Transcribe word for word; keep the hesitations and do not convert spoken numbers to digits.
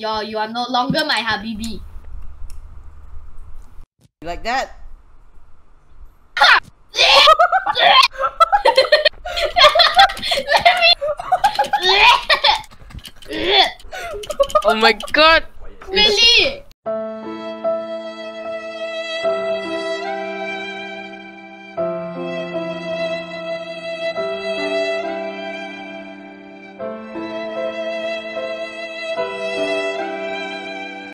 Yo, you are no longer my Habibi. You like that? Oh my god! Really?